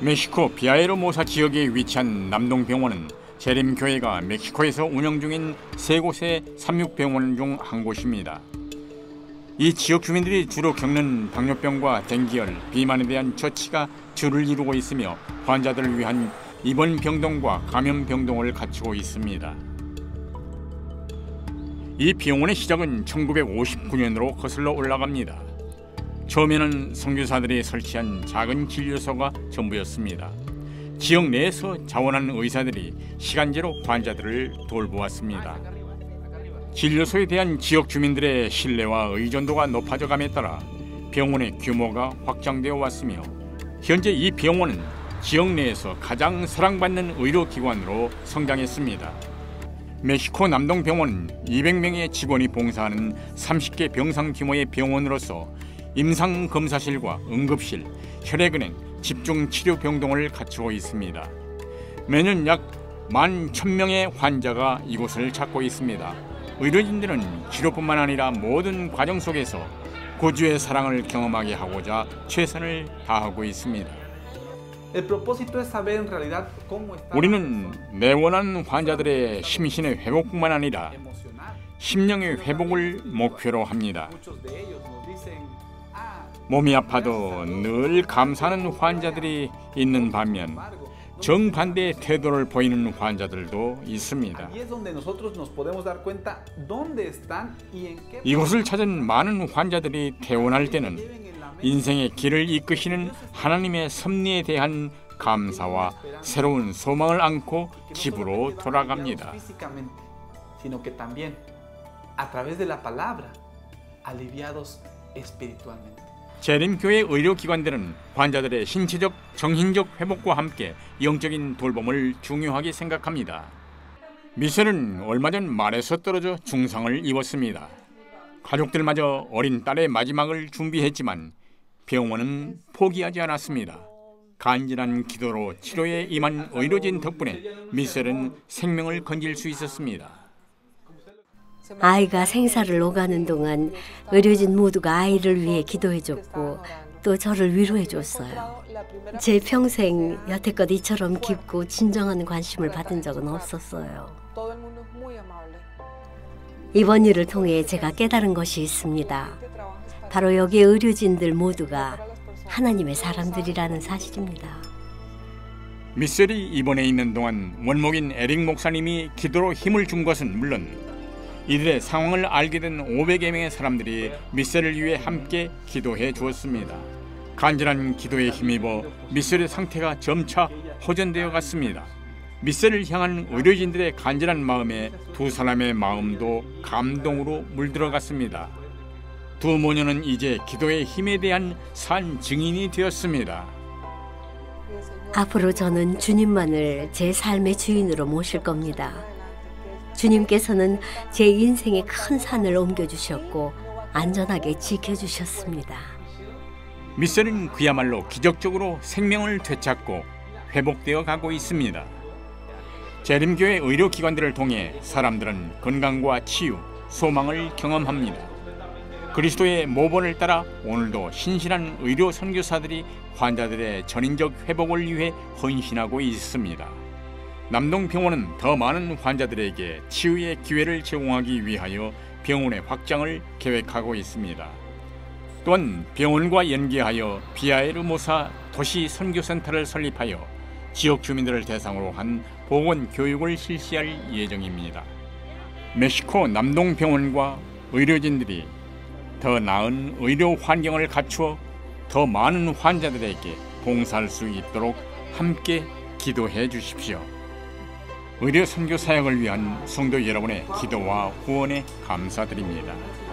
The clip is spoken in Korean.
멕시코 비아에르모사 지역에 위치한 남동병원은 재림교회가 멕시코에서 운영 중인 세 곳의 삼육병원 중 한 곳입니다. 이 지역 주민들이 주로 겪는 당뇨병과 댕기열, 비만에 대한 처치가 주를 이루고 있으며 환자들을 위한 입원 병동과 감염 병동을 갖추고 있습니다. 이 병원의 시작은 1959년으로 거슬러 올라갑니다. 처음에는 선교사들이 설치한 작은 진료소가 전부였습니다. 지역 내에서 자원한 의사들이 시간제로 환자들을 돌보았습니다. 진료소에 대한 지역 주민들의 신뢰와 의존도가 높아져감에 따라 병원의 규모가 확장되어 왔으며 현재 이 병원은 지역 내에서 가장 사랑받는 의료기관으로 성장했습니다. 멕시코 남동병원은 200명의 직원이 봉사하는 30개 병상 규모의 병원으로서 임상검사실과 응급실, 혈액은행, 집중치료병동을 갖추고 있습니다. 매년 약 11,000명의 환자가 이곳을 찾고 있습니다. 의료진들은 치료뿐만 아니라 모든 과정 속에서 구주의 사랑을 경험하게 하고자 최선을 다하고 있습니다. 우리는 내원한 환자들의 심신의 회복뿐만 아니라 심령의 회복을 목표로 합니다. 몸이 아파도 늘 감사하는 환자들이 있는 반면 정반대의 태도를 보이는 환자들도 있습니다. 이곳을 찾은 많은 환자들이 퇴원할 때는 인생의 길을 이끄시는 하나님의 섭리에 대한 감사와 새로운 소망을 안고 집으로 돌아갑니다. 재림교회 의료기관들은 환자들의 신체적, 정신적 회복과 함께 영적인 돌봄을 중요하게 생각합니다. 미셀은 얼마 전 말에서 떨어져 중상을 입었습니다. 가족들마저 어린 딸의 마지막을 준비했지만 병원은 포기하지 않았습니다. 간절한 기도로 치료에 임한 의료진 덕분에 미셀은 생명을 건질 수 있었습니다. 아이가 생사를 오가는 동안 의료진 모두가 아이를 위해 기도해줬고 또 저를 위로해줬어요. 제 평생 여태껏 이처럼 깊고 진정한 관심을 받은 적은 없었어요. 이번 일을 통해 제가 깨달은 것이 있습니다. 바로 여기 의료진들 모두가 하나님의 사람들이라는 사실입니다. 미셀이 입원해 있는 동안 원목인 에릭 목사님이 기도로 힘을 준 것은 물론 이들의 상황을 알게 된 500여 명의 사람들이 미셀을 위해 함께 기도해 주었습니다. 간절한 기도에 힘입어 미셀의 상태가 점차 호전되어 갔습니다. 미셀을 향한 의료진들의 간절한 마음에 두 사람의 마음도 감동으로 물들어갔습니다. 두 모녀는 이제 기도의 힘에 대한 산 증인이 되었습니다. 앞으로 저는 주님만을 제 삶의 주인으로 모실 겁니다. 주님께서는 제 인생의 큰 산을 옮겨주셨고 안전하게 지켜주셨습니다. 미셀은 그야말로 기적적으로 생명을 되찾고 회복되어 가고 있습니다. 재림교회 의료기관들을 통해 사람들은 건강과 치유, 소망을 경험합니다. 그리스도의 모본을 따라 오늘도 신실한 의료 선교사들이 환자들의 전인적 회복을 위해 헌신하고 있습니다. 남동병원은 더 많은 환자들에게 치유의 기회를 제공하기 위하여 병원의 확장을 계획하고 있습니다. 또한 병원과 연계하여 비아에르모사 도시 선교센터를 설립하여 지역 주민들을 대상으로 한 보건 교육을 실시할 예정입니다. 멕시코 남동병원과 의료진들이 더 나은 의료 환경을 갖추어 더 많은 환자들에게 봉사할 수 있도록 함께 기도해 주십시오. 의료 선교 사역을 위한 성도 여러분의 기도와 후원에 감사드립니다.